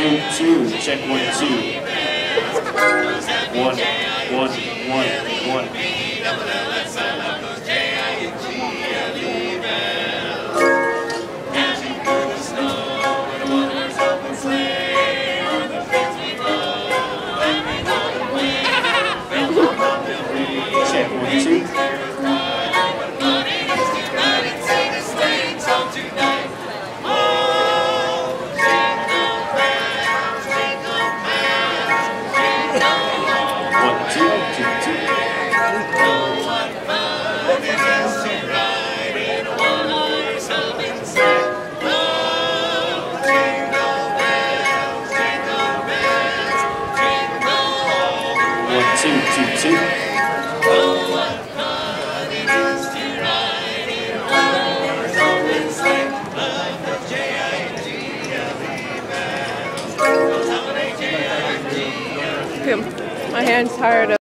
2, 2. Check 1, 2. 1, 1, 1, 1. Check 1, 2. My hand's tired of